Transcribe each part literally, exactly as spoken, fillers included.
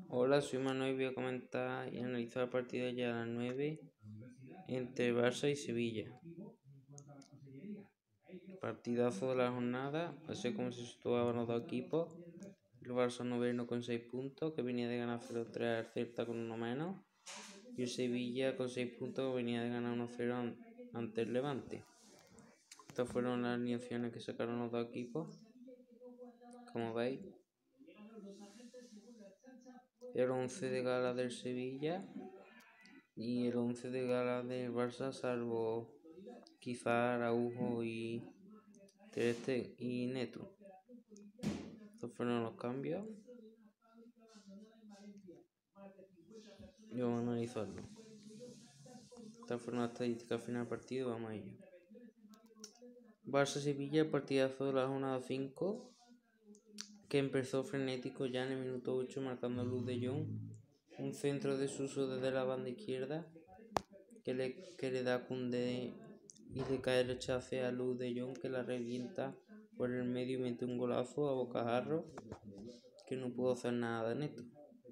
Hola, soy Manuel y voy a comentar y analizar el partido de ayer a las nueve entre Barça y Sevilla. Partidazo de la jornada, así como se situaban los dos equipos. El Barça noveno con seis puntos, que venía de ganar cero tres al Celta con uno menos. Y el Sevilla con seis puntos, que venía de ganar uno cero ante el Levante. Estas fueron las alineaciones que sacaron los dos equipos. Como veis, el once de gala del Sevilla y el once de gala del Barça, salvo quizá Araujo y Ter Stegen y Neto. Estos fueron los cambios y vamos a analizarlo. Estas fueron las estadísticas final del partido, vamos a ello. Barça-Sevilla, el partidazo de la jornada cinco, que empezó frenético ya en el minuto ocho, marcando Luuk de Jong, un centro de Suso desde la banda izquierda que le, que le da Koundé y le cae el rechace a Luuk de Jong, que la revienta por el medio y mete un golazo a bocajarro que no pudo hacer nada de Neto.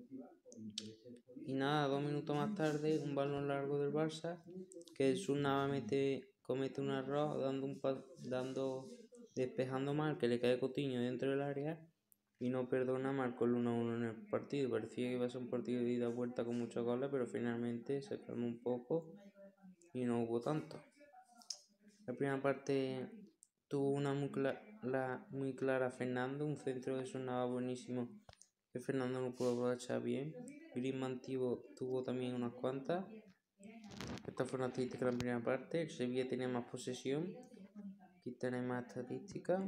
Y nada, dos minutos más tarde, un balón largo del Barça, que el Sur nuevamente comete un error dando un dando despejando mal, que le cae Coutinho dentro del área y no perdona, marcó el uno a uno en el partido. Parecía que iba a ser un partido de ida y vuelta con muchos goles, pero finalmente se calmó un poco y no hubo tanto. La primera parte tuvo una muy, clara, la, muy clara Fernando, un centro que sonaba buenísimo, que Fernando no pudo aprovechar bien. Griezmann tuvo, tuvo también unas cuantas. Estas fueron las estadísticas de la primera parte. El Sevilla tenía más posesión. Aquí tenéis más estadísticas.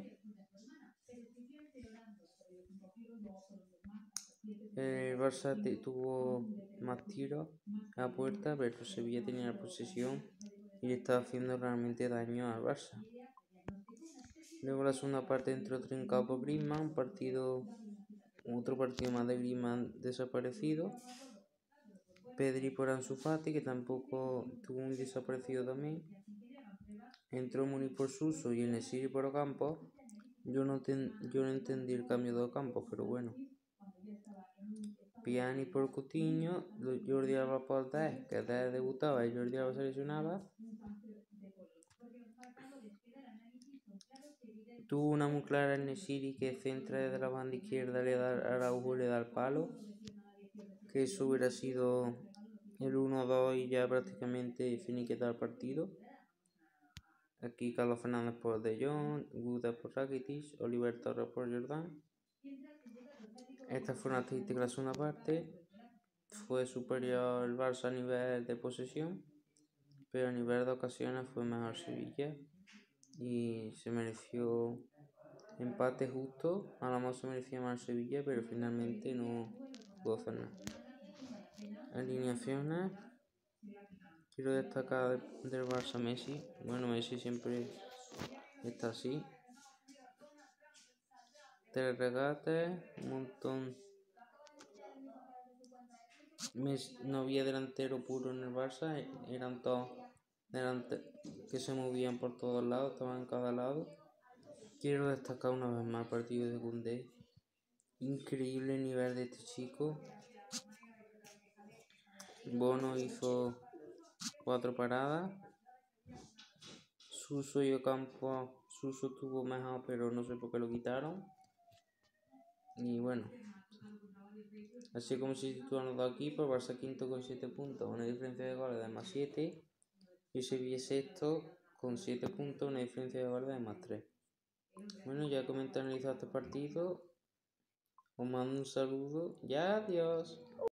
El Barça tuvo más tiros a la puerta, pero el Sevilla tenía la posesión y le estaba haciendo realmente daño al Barça. Luego la segunda parte entró trincado por Griezmann, un partido, otro partido más de Griezmann desaparecido. Pedri por Ansu Fati, que tampoco tuvo un desaparecido también. Entró Muniz por Suso y el Nesiri por Ocampos. Yo no, ten, yo no entendí el cambio de Ocampos, pero bueno. Pjanic por Coutinho, Jordi Alba por Dest, que Dest debutaba y Jordi Alba se lesionaba. Tuvo una muy clara en Nesiri, que centra desde la banda izquierda, le da a Araujo, le da el palo. Que eso hubiera sido el uno dos y ya prácticamente finiqueta el partido. Aquí Carlos Fernández por De Jong, Guda por Rakitic, Oliver Torres por Jordán. Esta fue una estadística de la segunda parte. Fue superior el Barça a nivel de posesión, pero a nivel de ocasiones fue mejor Sevilla y se mereció empate justo. A lo mejor se merecía más Sevilla, pero finalmente no pudo hacer nada. Alineaciones. Quiero destacar del Barça Messi. Bueno, Messi siempre está así. Tres regates, un montón. Messi, no había delantero puro en el Barça, eran todos delanteros que se movían por todos lados, estaban en cada lado. Quiero destacar una vez más el partido de Koundé. Increíble el nivel de este chico. Bono hizo cuatro paradas. Suso y Ocampos, Suso tuvo mejor, pero no sé por qué lo quitaron. Y bueno, así como se sitúan los dos equipos, el Barça quinto con siete puntos, una diferencia de goles de más siete, y Sevilla sexto con siete puntos, una diferencia de goles de más tres. Bueno, ya comenté analizado este partido, os mando un saludo y adiós.